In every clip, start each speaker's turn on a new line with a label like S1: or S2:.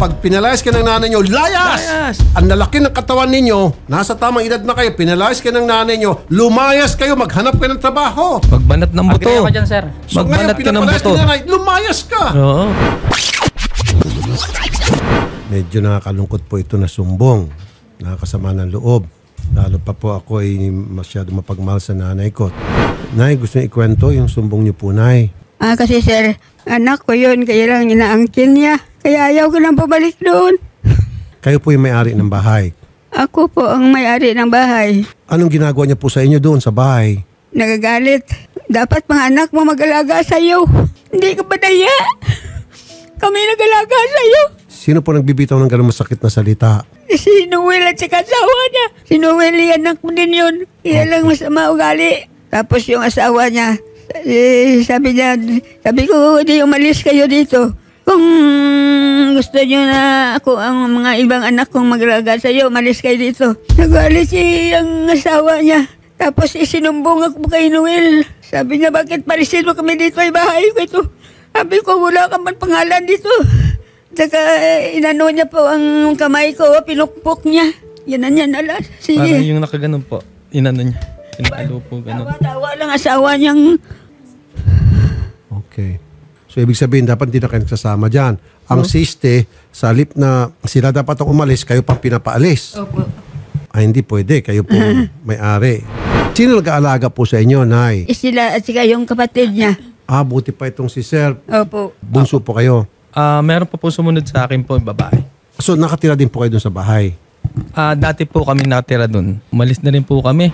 S1: Pag pinalayas ka ng nanay nyo, layas! Ang lalaki ng katawan ninyo, nasa tamang edad na kayo, pinalayas ka ng nanay nyo, lumayas kayo, maghanap ka ng trabaho.
S2: Magbanat ng buto.
S3: Agree ako dyan, sir.
S1: So
S2: Magbanat
S1: ngayon,
S2: ka ng
S1: pinapalayas
S2: buto.
S1: ka ng nanay, lumayas ka!
S2: Oo.
S1: Medyo nakakalungkot po ito na sumbong. Nakakasama ng loob. Lalo pa po ako ay masyado mapagmahal sa nanay ko. Nay, gusto niyo ikwento yung sumbong niyo po, Nay?
S4: Kasi sir, anak ko yun, kaya lang inaangkin niya. Kaya ayaw ko nang pabalik doon.
S1: Kayo po yung may-ari ng bahay.
S4: Ako po ang may-ari ng bahay.
S1: Anong ginagawa niya po sa inyo doon sa bahay?
S4: Nagagalit. Dapat mga anak mo mag-alaga sa'yo. Hindi ka ba daya? Kami nag-alaga sa'yo.
S1: Sino po nagbibitaw ng ganun masakit na salita?
S4: Si Noel at saka asawa niya. Si Noel, anak mo din yun. Kaya lang masama ugali. Tapos yung asawa niya, sabi ko, di umalis kayo dito. Kung gusto niyo na ako ang mga ibang anak kong mag-alaga sa'yo, umalis kayo dito. Nagalit ang asawa niya. Tapos isinumbong ako kay Noel. Sabi niya, bakit palisin mo kami dito ay bahay ko ito? Sabi ko, wala ka man pangalan dito. Saka inano niya po ang kamay ko, pinukpok niya. Yan na niya, alas. Sige.
S2: Parang yung nakaganon po. Inano niya. Pinakalo po ganon.
S4: Tawa lang asawa niyang...
S1: Okay. So, ibig sabihin, dapat hindi na kayo nagsasama dyan. Ang siste, sa halip na sila dapat ang umalis, kayo pang pinapaalis.
S4: Opo.
S1: Ay, hindi pwede. Kayo po may-ari. Sino nag-aalaga po sa inyo, Nay?
S4: Sila at saka yung kapatid niya.
S1: Buti pa itong si Sir.
S4: Opo.
S1: Bunso po kayo.
S2: Meron pa po sumunod sa akin po, babae.
S1: So, nakatira din po kayo dun sa bahay.
S2: Dati po kami nakatira dun. Umalis na rin po kami.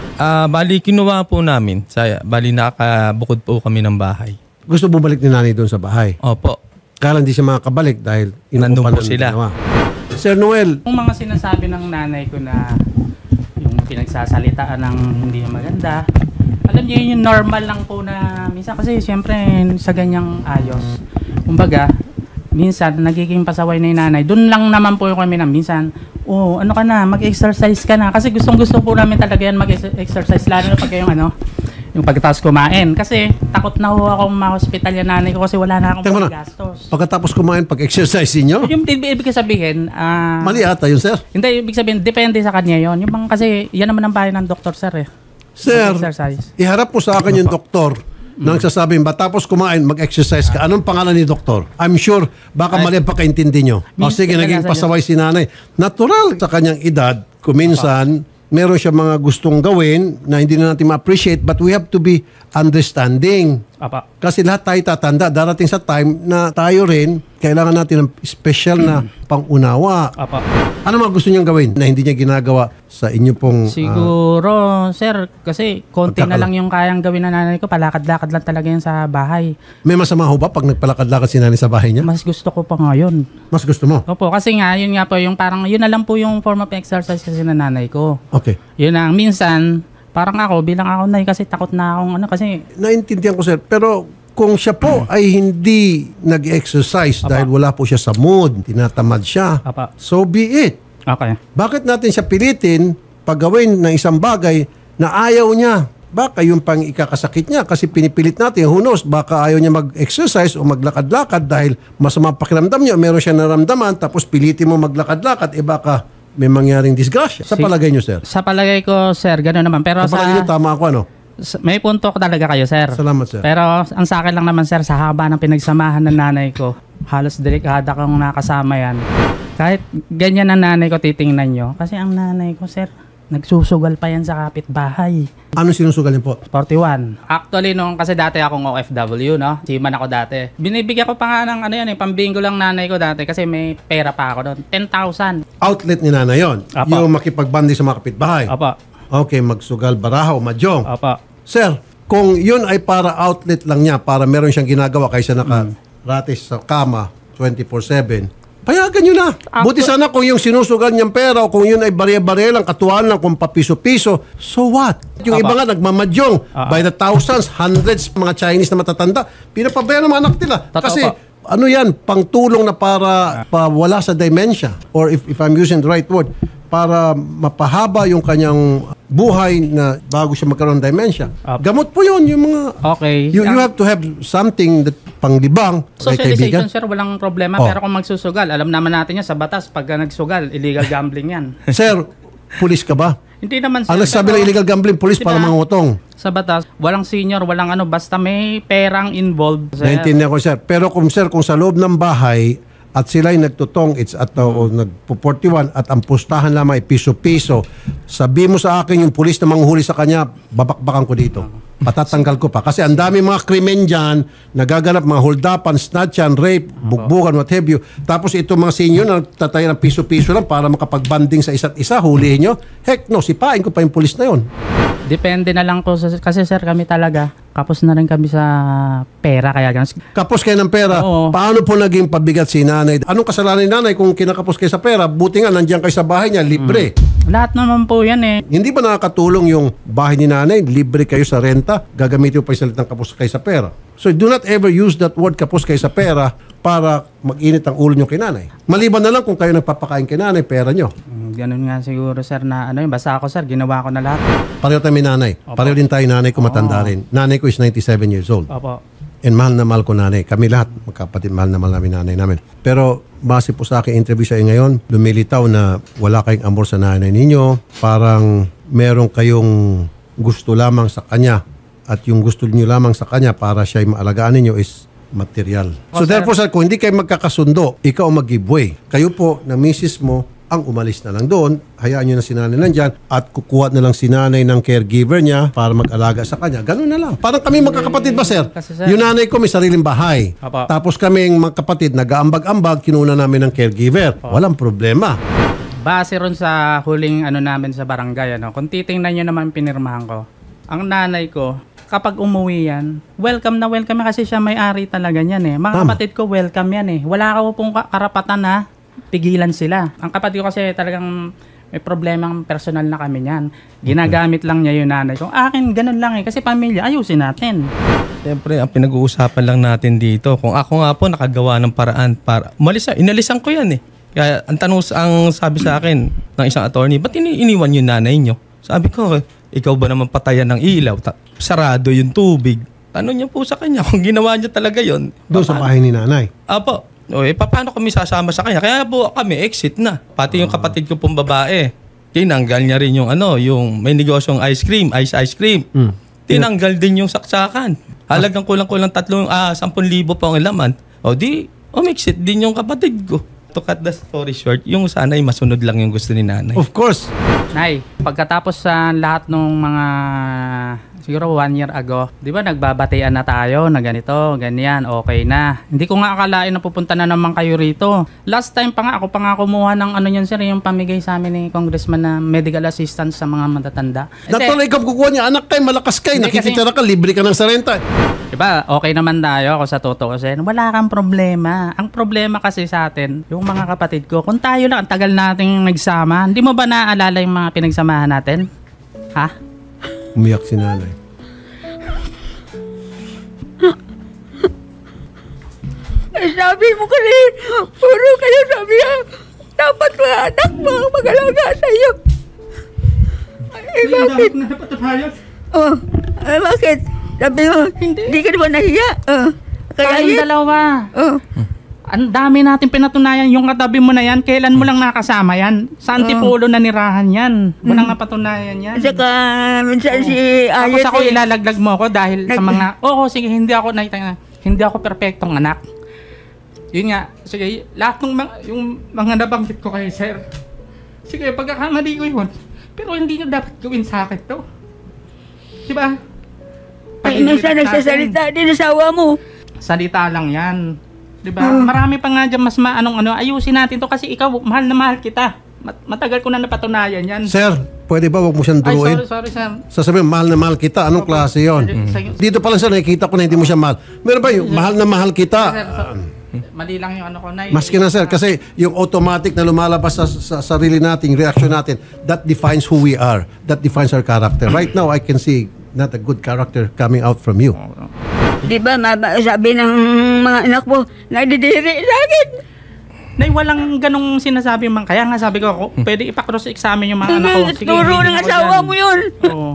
S2: Bali, kinuha po namin. Bali, nakabukod po kami ng bahay.
S1: Gusto bumalik ni nanay doon sa bahay.
S2: Opo.
S1: Kaya hindi siya makakabalik dahil
S2: Nandun po
S1: ng
S2: sila.
S1: ginawa. Sir Noel,
S3: Yung mga sinasabi ng nanay ko na yung pinagsasalitaan ng hindi maganda, alam niyo yun, yung normal lang po na minsan kasi siyempre sa ganyang ayos. Kumbaga, minsan nagiging pasaway na yung nanay. Doon lang naman po yung kami na minsan, ano ka na, mag-exercise ka na. Kasi gustong-gusto po namin talaga yan mag-exercise, lalo na pag yung pagkatapos kumain. Kasi takot na ho akong ma-hospital yung nanay ko kasi wala na akong
S1: Teka muna.
S3: gastos.
S1: pagkatapos kumain, pag-exercise niyo,
S3: Yung ibig sabihin,
S1: mali ata yun, Sir.
S3: hindi, ibig sabihin, depende sa kanya yon. Yung mga kasi, yan naman ang bahay ng doktor, sir eh.
S1: Sir,
S3: Mag-exercise.
S1: iharap po sa akin yung doktor nang sasabing ba tapos kumain, mag-exercise ka. Anong pangalan ni doktor? I'm sure baka mali ang pagkaintindi nyo. O sige, naging pasaway si nanay. Natural sa kanyang edad, kuminsan, meron siya mga gustong gawin na hindi na natin ma-appreciate, but we have to be understanding.
S3: Apa.
S1: Kasi lahat tayo tatanda. Darating sa time na tayo rin, kailangan natin ng special na pangunawa.
S3: Apa.
S1: Ano mga gusto niyang gawin na hindi niya ginagawa sa inyo pong...
S3: Siguro, sir, kasi konti na
S1: Pagkakala-
S3: lang yung kayang gawin ng nanay ko. Palakad-lakad lang talaga yan sa bahay.
S1: may masama ho ba pag nagpalakad-lakad si nanay sa bahay niya?
S3: Mas gusto ko pa ngayon.
S1: Mas gusto mo?
S3: Opo, kasi nga, yun nga po, yung parang, yun na lang po yung form of exercise kasi ng nanay ko.
S1: Okay.
S3: Yun ang, minsan, parang ako, bilang ako na kasi takot na akong kasi,
S1: Naintindihan ko, sir. Pero kung siya po ay hindi nag-exercise dahil wala po siya sa mood, tinatamad siya,
S3: apa.
S1: so be it.
S3: Okay.
S1: Bakit natin siya pilitin paggawin ng isang bagay na ayaw niya? Baka yung pang ikakasakit niya kasi pinipilit natin. Who knows, baka ayaw niya mag-exercise o maglakad-lakad dahil masama pakiramdam niya, meron siya naramdaman, tapos pilitin mo maglakad-lakad, baka may mangyaring disgrasya. Sa palagay niyo, sir?
S3: Sa palagay ko, sir, gano'n naman. Pero
S1: Sa palagay niyo, tama ako, ano?
S3: may punto ko talaga kayo, sir.
S1: Salamat, sir.
S3: Pero ang sa akin lang naman, sir, sa haba ng pinagsamahan ng nanay ko, halos delikada kong nakasama yan. Kahit ganyan ang nanay ko, titingnan nyo. Kasi ang nanay ko, sir, nagsusugal pa yan sa kapitbahay.
S1: Ano sinusugal niyo po?
S3: 41. Actually, nung kasi dati akong OFW, no? Seaman ako dati. Binibigyan ko pa nga ng pambingo lang nanay ko dati kasi may pera pa ako doon. 10,000.
S1: Outlet ni Nana yon.
S3: Apo.
S1: Yung makipagbandi sa mga kapitbahay.
S3: Opo.
S1: Okay, magsugal, barahaw, madyong.
S3: Opo.
S1: Sir, kung yun ay para outlet lang niya, para meron siyang ginagawa kaysa nakaratis sa kama 24/7, payagan nyo na. Buti sana kung yung sinusugal niyang pera o kung yun ay barya-barya lang, katuan lang, kung papiso-piso, so what? Yung iba nga nagmamadyong by the thousands, hundreds, mga Chinese na matatanda, pinapabayan ng mga anak nila.
S3: Totoo
S1: Kasi
S3: po.
S1: ano yan, pangtulong na para wala sa dementia, or if I'm using the right word, para mapahaba yung kanyang buhay na bago siya magkaroon ng dementia. Gamot po yun, yung mga...
S3: Okay.
S1: You have to have something that panglibang. May kaibigan.
S3: Socialization, sir, walang problema.
S1: Oh.
S3: Pero kung magsusugal, alam naman natin yan sa batas, pag nagsugal, illegal gambling yan.
S1: Sir, pulis ka ba?
S3: Hindi naman, sir.
S1: Ang nagsabi ng illegal gambling, pulis
S3: Diba?
S1: para mga utong.
S3: Sa batas, walang senior, walang ano, basta may perang involved. Sir.
S1: Naintindihan ko, sir. Pero kung sa loob ng bahay at sila'y nagtutong, it's at o nagpo-41 at ang pustahan lamang ay piso-piso, sabi mo sa akin yung pulis na manghuli sa kanya, babakbakan ko dito. Patatanggal ko pa. Kasi ang dami mga krimen dyan, nagaganap mga holdapan, snatchan, rape, bugbugan, what have you. Tapos itong mga senior na nagtatayo ng piso-piso lang para makapagbanding sa isa't isa, hulihin nyo. Heck no, sipain ko pa yung pulis na yon.
S3: Depende na lang po. Kasi sir, kami talaga, kapos na rin kami sa pera. Kaya ganun.
S1: Kapos kayo ng pera,
S3: Oo.
S1: paano po naging pabigat si nanay? Anong kasalanan ni nanay kung kinakapos kayo sa pera? Buti nga, nandiyan kayo sa bahay niya, libre.
S3: Lahat naman po yan eh.
S1: Hindi ba nakakatulong yung bahay ni nanay? Libre kayo sa renta, gagamitin mo pa yung salitang kapos kayo sa pera. So do not ever use that word kapos kayo sa pera para mag-init ang ulo nyo kay nanay. Maliban na lang kung kayo nagpapakain kay nanay, pera nyo.
S3: Ganun nga siguro sir na ano yun. Basta ako sir, ginawa ko na lahat.
S1: Pareho tayo may nanay. Pareho din tayo nanay ko matanda rin. Nanay ko is 97 years old.
S3: Opo.
S1: And mahal na mahal ko nanay. Kami lahat, magkapatid, mahal na mahal namin nanay namin. Pero base po sa aking interview sa inyo ngayon, lumilitaw na wala kayong amor sa nanay ninyo. Parang meron kayong gusto lamang sa kanya. At yung gusto niyo lamang sa kanya para siya ay maalagaan ninyo is material. So therefore, sir, kung hindi kayo magkakasundo, ikaw ang mag-give way. Kayo po, na misis mo, ang umalis na lang doon, hayaan nyo na si nanay nandyan at kukuha na lang si nanay ng caregiver niya para mag-alaga sa kanya. Ganun na lang. Parang kami magkakapatid ba, sir?
S3: Kasi, sir,
S1: Yung nanay ko may sariling bahay.
S3: Apo.
S1: Tapos kaming magkapatid, nag-aambag-ambag, kinuna namin ng caregiver. Walang problema.
S3: Base ron sa huling ano namin sa barangay, ano, kung titingnan nyo naman pinirmahan ko, ang nanay ko, kapag umuwi yan, welcome na welcome kasi siya may-ari talaga niyan eh. Mga
S1: Tama.
S3: kapatid ko, welcome yan eh. Wala ka pong karapatan na pigilan sila. Ang kapatid ko kasi talagang may problemang personal na kami niyan. Ginagamit lang niya yung nanay ko. Akin, ganun lang eh. Kasi pamilya, ayusin natin.
S2: Siyempre, ang pinag-uusapan lang natin dito, kung ako nga po nakagawa ng paraan para umalis, inalisan ko yan eh. Kaya ang sabi sa akin ng isang attorney, ba't iniwan yung nanay nyo? Sabi ko, ikaw ba naman patayan ng ilaw? Sarado yung tubig. Tanong niyo po sa kanya kung ginawa niya talaga yon.
S1: Doon sa bahay ni nanay.
S2: Apo, paano kami sasama sa kanya? Kaya po kami exit na. Pati yung kapatid ko pong babae, tinanggal niya rin yung yung may negosyong ice cream. Tinanggal din yung saksakan. Halagang kulang-kulang 10,000 po ang laman. Exit din yung kapatid ko. To cut the story short, yung sana'y masunod lang yung gusto ni nanay.
S1: Of course.
S3: Nay, pagkatapos sa lahat ng mga siguro 1 year ago, di ba nagbabatian na tayo na ganito, ganyan, okay na. Hindi ko nga akalain na pupunta na naman kayo rito. Last time pa nga, ako pa nga kumuha ng ano yun sir, yung pamigay sa amin ni Congressman na medical assistance sa mga matatanda.
S1: Natuloy ikaw kukuha niya, anak kayo, malakas kayo,
S3: Hindi,
S1: nakikitira ka, libre ka ng sa renta.
S3: Diba, okay naman tayo ako sa totoo kasi wala kang problema. Ang problema kasi sa atin, yung mga kapatid ko, kung tayo lang, ang tagal nating nagsama, hindi mo ba naaalala yung mga pinagsamahan natin? Ha?
S1: Umiyak si nanay.
S4: Sabi mo kasi, puro kayo sabi niya, dapat mga anak mo ang mag-alaga sa'yo. Bakit? Bakit? Sabi mo, hindi ka naman nahiya. Kaya
S3: Tayong
S4: yun.
S3: dalawa. Ang dami natin pinatunayan. Yung katabi mo na yan, kailan mo lang nakasama yan? Sa Antipolo na nirahan yan. Walang napatunayan yan.
S4: Saka minsan si
S3: Tapos
S4: Ayos
S3: ako ilalaglag mo ako dahil sa mga, sige, hindi ako perfectong anak. Yun nga, sige, lahat ng yung mga nabanggit ko kay sir, sige, pagkakamali ko yun, pero hindi nyo dapat gawin sa akin to. Diba?
S4: ay minsan nagsasalita din asawa mo.
S3: Salita lang yan. Diba? Marami pa nga dyan mas ayusin natin to kasi ikaw, mahal na mahal kita. Matagal ko na napatunayan yan.
S1: Sir, pwede ba wag mo siyang
S3: Ay,
S1: duruin?
S3: sorry sir.
S1: Sasabihin, mahal na mahal kita. Anong klase yon? Dito pa lang sir, nakikita ko na hindi mo siya mahal. Meron ba yung mahal na mahal kita?
S3: Sir, mali lang yung ko na.
S1: Maski na sir, kasi yung automatic na lumalabas sa sarili natin, reaction natin, that defines who we are. That defines our character. Right now, I can see not a good character coming out from you.
S4: Di ba, sabi ng mga anak mo, nagdidiri sa akin.
S3: Nay, walang ganong sinasabi man. Kaya nga sabi ko, pwede ipa-cross-examine yung mga anak ko. Sige,
S4: Turo
S3: hindi
S4: ng
S3: ako
S4: asawa
S3: dyan.
S4: mo yun.
S3: Oo.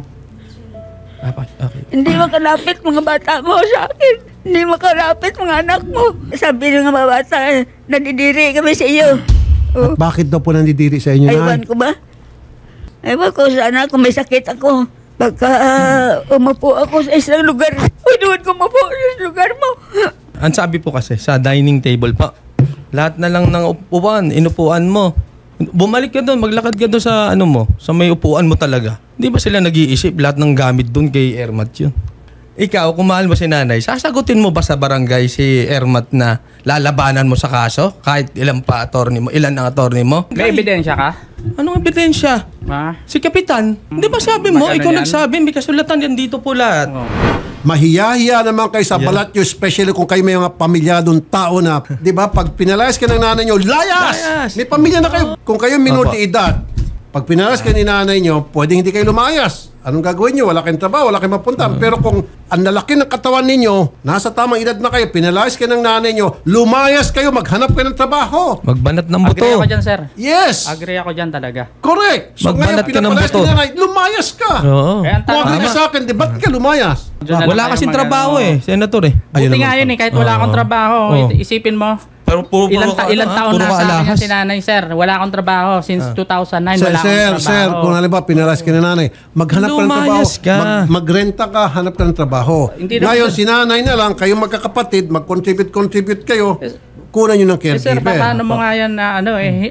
S2: Okay.
S4: Hindi makalapit mga bata mo sa akin. Hindi makalapit mga anak mo. Sabi ng mga bata, nadidiri kami sa iyo. Oh.
S1: Bakit daw po nandidiri sa inyo,
S4: Aywan
S1: Nay?
S4: ko ba? Aywan ko sana kung may sakit ako. Pagka umupo ako sa isang lugar, doon ko umupo sa lugar mo.
S2: Ang sabi po kasi, sa dining table pa, lahat na lang ng upuan, inupuan mo. Bumalik ka doon, maglakad ka doon sa ano mo, sa may upuan mo talaga. Di ba sila nag-iisip lahat ng gamit doon kay Ermat yun? Ikaw, kung mahal mo si nanay, sasagutin mo ba sa barangay si Ermat na lalabanan mo sa kaso? Kahit ilan ang attorney mo?
S3: May ebidensya ka?
S2: Anong ebidensya?
S3: Ha?
S2: Si Kapitan, di ba sabi mo,
S3: Magkano
S2: ikaw
S3: yan?
S2: nagsabi, may kasulatan yan dito po lahat.
S3: Oo.
S1: Mahiyahiya naman kayo sa balat nyo, especially kung kayo may mga pamilyadong tao na, di ba, pag pinalayas ka ng nanay nyo, layas!
S2: Layas!
S1: May pamilya na kayo. Kung kayo minor
S2: Opo.
S1: de edad, pag pinalayas ka ni nanay nyo, pwedeng hindi kayo lumayas. Anong gagawin nyo? Wala kayong trabaho, wala kayong mapunta. Pero kung ang lalaki ng katawan ninyo, nasa tamang edad na kayo, pinalayas ka ng nanay nyo, lumayas kayo, maghanap kayo ng trabaho.
S2: Magbanat ng
S3: Agree
S2: buto.
S3: ako dyan, sir.
S1: Yes!
S3: Agree ako dyan talaga.
S1: Correct! So
S2: Magbanat
S1: ngayon,
S2: ka ng
S1: pinapalayas
S2: buto.
S1: ka ni nanay, lumayas ka!
S2: Oo.
S3: Kaya ang
S1: Kung
S3: tanong,
S1: agree ka sa akin, di ba't ka lumayas?
S3: Diyan na lang
S2: Wala
S3: tayo
S2: kasing
S3: mag-ano.
S2: trabaho Senator eh.
S1: Ayun
S3: Buti
S1: naman
S3: nga
S1: po.
S3: yun kahit wala akong trabaho.
S2: Oo.
S3: Isipin mo,
S2: Pero puro
S3: ilang taon na sa akin si nanay, sir. Wala akong trabaho. Since 2009, wala akong trabaho.
S1: Sir, kung halimbawa pinalayas ka ni nanay, maghanap ka ng trabaho.
S2: Lumayas ka.
S1: Magrenta ka, hanap ka ng trabaho.
S3: Hindi na-
S1: Ngayon, si nanay na lang, kayong magkakapatid, mag-contribute kayo, kunan nyo ng
S3: Sir,
S1: caregiver.
S3: paano mo nga yan na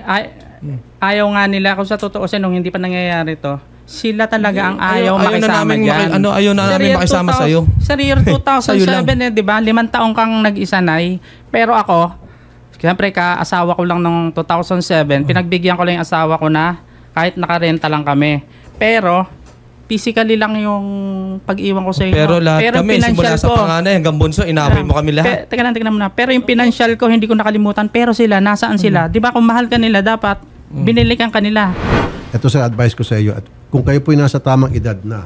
S3: ayaw nga nila kung sa totoo nung hindi pa nangyayari to. Sila talaga ang ayaw makisama dyan.
S2: Ayaw na namin makisama sa'yo.
S3: Sa year 2007 di ba? 5 taong kang nag-isanay. Pero ako, siyempre asawa ko lang nung 2007, pinagbigyan ko lang yung asawa ko na kahit nakarenta lang kami. Pero, physically lang yung pag-iwan ko sa inyo.
S2: Pero lahat kami, simula
S3: financial
S2: sa
S3: ko-
S2: panganay hanggang bunso, inaway mo kami lahat.
S3: Teka lang muna. Pero yung financial ko, hindi ko nakalimutan. Pero sila, nasaan sila? Di ba kung mahal ka nila, dapat binilikan ka nila.
S1: Ito sa advice ko sa iyo, at kung kayo po'y nasa tamang edad na,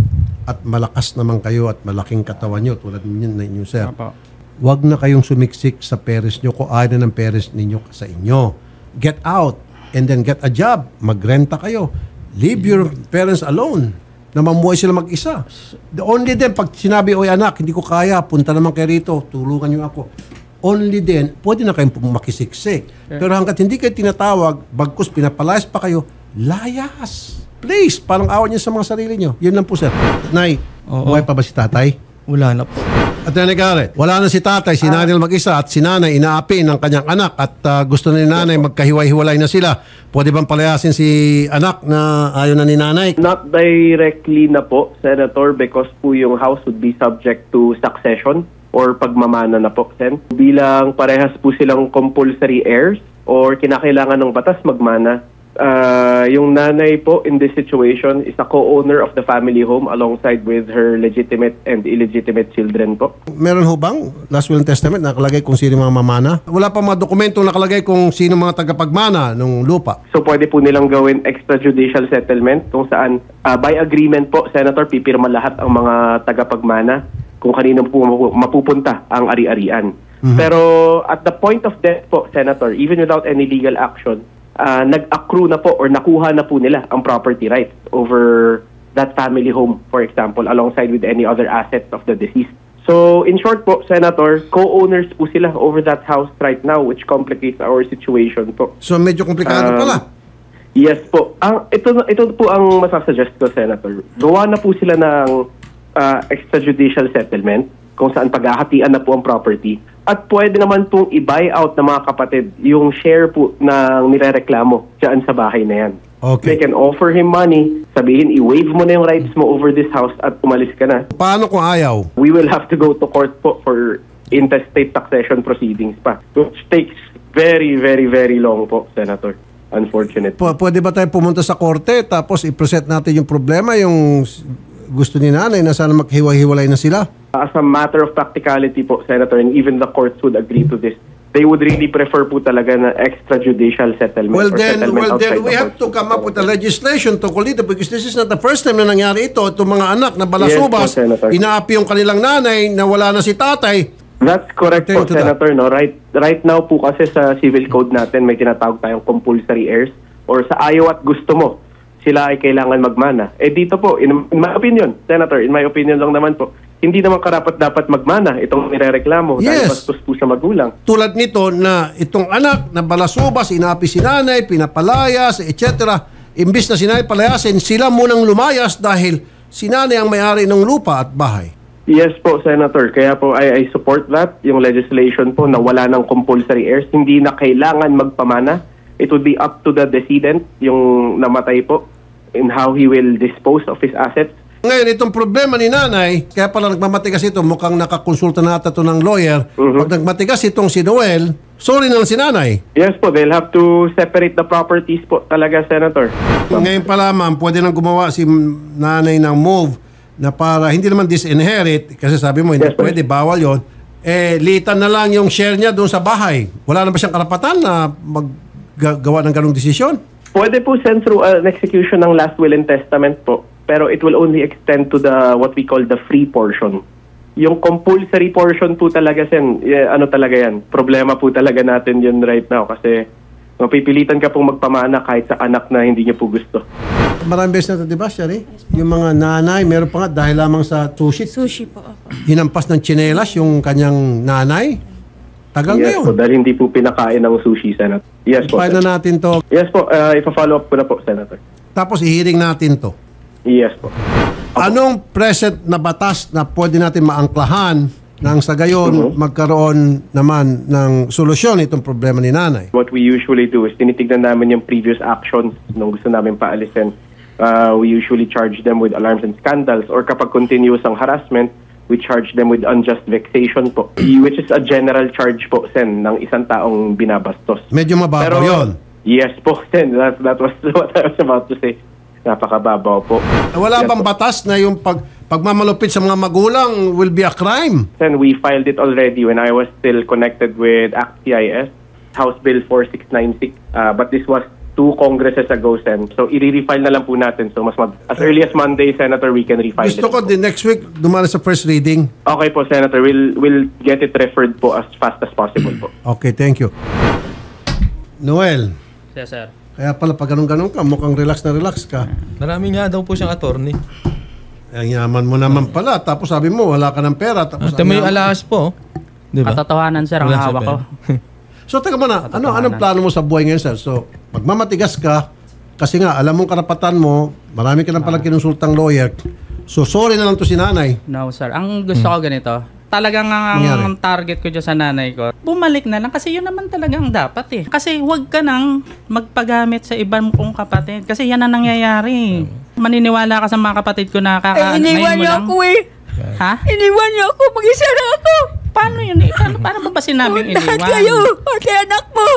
S1: at malakas naman kayo at malaking katawan nyo, tulad ninyo na inyo, sir,
S3: Opo.
S1: huwag na kayong sumiksik sa parents nyo kung ayaw na ng parents ninyo sa inyo. Get out and then get a job. Magrenta kayo. Leave your parents alone. Na mamuhay sila mag-isa. The only then, pag sinabi, oy anak, hindi ko kaya, punta naman kayo rito, tulungan nyo ako. Only then, pwede na kayong makisiksik. Pero hanggat hindi kayo tinatawag, bagkus pinapalayas pa kayo, layas. Please, parang awan niyo sa mga sarili nyo. Yun lang po, sir. Nay, buhay pa ba si tatay?
S2: Wala na po.
S1: At Garrett, wala na si tatay, si nanay mag-isa at si nanay inaapi ng kanyang anak at gusto na ni nanay magkahiway-hiwalay na sila. Pwede bang palayasin si anak na ayaw na ni nanay?
S5: Not directly na po, Senator, because po yung house would be subject to succession or pagmamana na po, Sen. Bilang parehas po silang compulsory heirs or kinakailangan ng batas magmana, yung nanay po in this situation is a co-owner of the family home alongside with her legitimate and illegitimate children po.
S1: Meron ho bang last will and testament nakalagay kung sino mga mamana? Wala pa mga dokumentong nakalagay kung sino mga tagapagmana ng lupa.
S5: So pwede po nilang gawin extrajudicial settlement kung saan by agreement po, Senator, pipirma lahat ang mga tagapagmana kung kanino po mapupunta ang ari-arian. Pero at the point of death po, Senator, even without any legal action, nag-accrue na po or nakuha na po nila ang property rights over that family home, for example, alongside with any other assets of the deceased. So, in short po, Senator, co-owners po sila over that house right now, which complicates our situation po.
S1: So medyo komplikado pala.
S5: Yes po. Ito po ang masasuggest ko, Senator. Gawa na po sila ng extrajudicial settlement kung saan paghahatian na po ang property. At pwede naman pong i-buy out ng mga kapatid yung share po ng nirereklamo dyan sa bahay na yan.
S1: Okay.
S5: They can offer him money, sabihin i-waive mo na yung rights mo over this house at umalis ka na.
S1: Paano kung ayaw?
S5: We will have to go to court po for intestate succession proceedings pa, which takes very, very, very long po, Senator. Unfortunate.
S1: Pwede ba tayo pumunta sa korte tapos i-present natin yung problema, yung gusto ni nanay na sana maghiwa-hiwalay na sila?
S5: As a matter of practicality po, Senator, and even the courts would agree to this, they would really prefer po talaga na extrajudicial settlement.
S1: Well
S5: or
S1: then,
S5: settlement outside
S1: we
S5: the
S1: have
S5: courts.
S1: to come up with a legislation tungkol dito because this is not the first time na nangyari ito. Itong mga anak na balasubas,
S5: Yes po, Senator.
S1: inaapi yung kanilang nanay na wala na si tatay,
S5: That's correct po,
S1: Pertaining to that.
S5: Senator. No? Right now po kasi sa civil code natin may tinatawag tayong compulsory heirs or sa ayaw at gusto mo, sila ay kailangan magmana. Dito po, in my opinion, Senator, in my opinion lang naman po, hindi naman karapat-dapat magmana itong nirereklamo dahil
S1: Yes.
S5: bastos po sa magulang.
S1: Tulad nito na itong anak na balasubas, inapi si nanay, pinapalayas, etc. Imbis na si nanay palayasin, sila munang lumayas dahil si nanay ang may-ari ng lupa at bahay.
S5: Yes po, Senator. Kaya po I support that, yung legislation po na wala ng compulsory heirs. Hindi na kailangan magpamana. It would be up to the decedent, yung namatay po, in how he will dispose of his assets.
S1: Ngayon, itong problema ni nanay, kaya pala nagmamatigas ito, mukhang nakakonsulta na ata ito ng lawyer. Pag nagmatigas itong si Noel, sorry na lang si nanay.
S5: Yes po, they'll have to separate the properties po talaga, Senator.
S1: Ngayon pa lamang, pwede nang gumawa si nanay ng move na para hindi naman disinherit, kasi sabi mo, hindi
S5: Yes,
S1: pwede, bawal yon. Litan na lang yung share niya doon sa bahay. Wala na ba siyang karapatan na maggawa ng ganong desisyon?
S5: Pwede po send through an execution ng last will and testament po, pero it will only extend to the what we call the free portion. Yung compulsory portion po talaga, ano talaga yan? Problema po talaga natin yun right now kasi mapipilitan ka pong magpamana kahit sa anak na hindi niya po gusto.
S1: Maraming beses na ito, di ba, Shari? Yung mga nanay, meron pa nga dahil lamang sa sushi.
S6: Sushi po ako.
S1: Hinampas ng tsinelas yung kanyang nanay. Tagal na
S5: Yes
S1: yun.
S5: po, dahil hindi po pinakain ng sushi, Senator. Yes po.
S1: File na natin to.
S5: Yes po, ipa-follow up ko na po, Senator.
S1: Tapos i-hearing natin to.
S5: Yes po.
S1: Anong present na batas na pwede natin maangklahan nang sa gayon magkaroon naman ng solusyon itong problema ni nanay?
S5: What we usually do is tinitignan namin yung previous actions nung gusto namin paalisin. We usually charge them with alarms and scandals or kapag continuous ang harassment, we charge them with unjust vexation po, which is a general charge po, Sen, ng isang taong binabastos.
S1: Medyo mababaw yun.
S5: Yes po, Sen. That was what I was about to say. Napakababaw po.
S1: Wala
S5: Yes
S1: bang
S5: po.
S1: batas na yung pagmamalupit sa mga magulang will be a crime?
S5: Sen, we filed it already when I was still connected with ACT-CIS, House Bill 4696. But this was 2 Congresses ago, Sen. So, i-refile na lang po natin. So, as early as Monday, Senator, we can refile
S1: Gusto
S5: it.
S1: ko the next week dumana sa first reading.
S5: Okay po, Senator. We'll get it referred po as fast as possible po.
S1: Okay, thank you. Noel,
S3: Yes, sir.
S1: kaya pala pag ganun-ganun ka, mukhang relax na relax ka.
S2: Marami nga daw po siyang attorney.
S1: Ang yaman mo naman pala. Tapos sabi mo, wala ka ng pera. Tapos
S2: Ito may alahas po. Di ba?
S3: Katotohanan, sir, ang
S2: Wala sa
S3: hawak ko.
S2: pera.
S1: So, teka muna. Anong plano mo sa buhay ngayon, sir? So, magmamatigas ka kasi nga, alam mong karapatan mo, marami ka nang palang kinonsultang lawyer. So, sorry na lang to si nanay.
S3: No, sir. Ang gusto ko ganito, talagang
S1: Mangyari.
S3: ang target ko dyan sa nanay ko, bumalik na lang kasi yun naman talagang dapat eh. Kasi huwag ka nang magpagamit sa ibang kong kapatid kasi yan ang nangyayari. Maniniwala ka sa mga kapatid ko na
S4: Iniwan niyo ako eh.
S3: Ha?
S4: Iniwan niyo ako. Mag-isa na ako.
S3: Paano yun eh? Paano ba sinabing
S4: Lahat
S3: iniwan?
S4: kayo. Pati anak mo.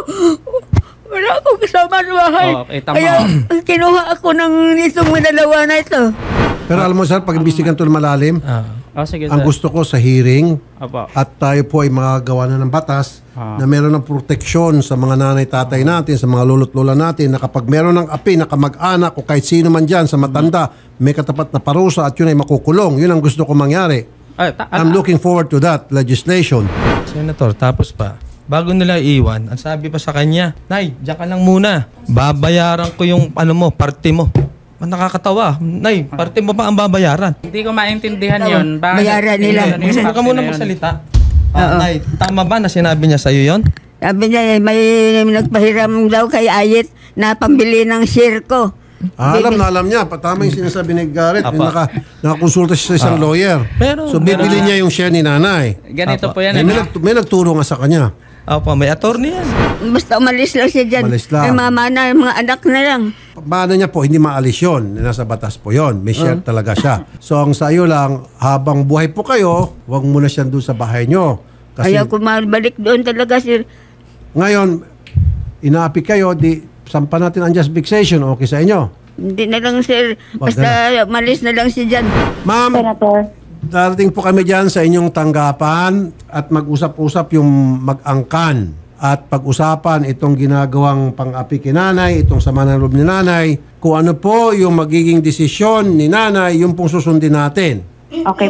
S4: Wala akong kasama sa bahay.
S3: Oh, kita mo.
S4: Kaya kinuha ako ng itong dalawa na ito.
S1: Pero alam mo, sir, pag-imbestigan ito malalim,
S3: Oh, sige, sir.
S1: ang gusto ko sa hearing,
S3: Opo.
S1: at tayo po ay magagawa na ng batas na meron ng proteksyon sa mga nanay-tatay natin, sa mga lolo't lola natin, na kapag meron ng api na kamag-anak o kahit sino man dyan sa matanda, may katapat na parusa at yun ay makukulong. Yun ang gusto ko mangyari.
S3: Ay,
S1: I'm looking forward to that legislation.
S2: Senator, tapos pa, bago nila iwan, ang sabi pa sa kanya, Nay, diyan ka lang muna. Babayaran ko yung parte mo. Nakakatawa. Nay, parte mo pa ang babayaran.
S3: Hindi ko maintindihan yun.
S4: Bayaran nila.
S2: Huwag ka muna magsalita. Nay, tama ba na sinabi niya sa'yo yon?
S4: Sabi niya, may nagpahiram daw kay Ayet na pambili ng sirko.
S1: Alam niya. Tama yung sinasabi ni Garrett. Yung
S2: Apa.
S1: nakakonsulta siya sa isang lawyer.
S2: Pero-
S1: so, bibili niya yung share ni nanay.
S3: Ganito
S2: Apa.
S3: po yan.
S1: May nagturo nga sa kanya.
S2: Opo, may attorney yan.
S4: Basta umalis lang siya dyan.
S1: Umalis lang.
S4: Ay mama na, mga anak na lang.
S1: Paano niya po, hindi maalis yun. Nasa batas po yun. May share talaga siya. So, ang sa iyo lang, habang buhay po kayo, huwag muna siya doon sa bahay nyo. Kasi
S4: Ayaw ko mabalik doon talaga, sir.
S1: ngayon, inaapi kayo, di sampa natin ang just fixation. Okay sa inyo?
S4: Hindi na lang, sir. Basta umalis na lang siya dyan.
S1: Ma'am, darating po kami dyan sa inyong tanggapan at mag-usap-usap yung mag-angkan at pag-usapan itong ginagawang pang-api kay nanay, itong sama ng loob ni nanay, kung ano po yung magiging desisyon ni nanay, yung pong susundin natin.
S7: Okay po.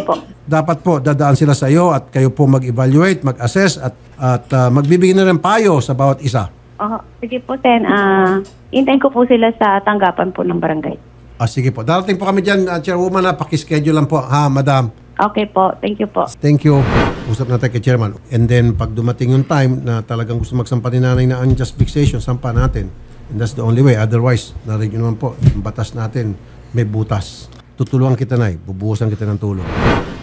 S1: dapat po dadaan sila sa iyo at kayo po mag-evaluate, mag-assess at magbibigay na rin payo sa bawat isa.
S6: Sige po, Sen. Hintayin ko po sila sa tanggapan po ng barangay.
S1: Sige po. Darating po kami dyan, Chairwoman, na pakischedule lang po. Ha, Madam?
S6: Okay po. Thank you po.
S1: Thank you. Usap natin kay Chairman. And then, pag dumating yung time na talagang gusto magsampa ni nanay na unjust fixation, sampa natin. And that's the only way. Otherwise, narinig nyo naman po, yung batas natin may butas. Tutulungan kita, Nay. Bubuhusan kita ng tulong.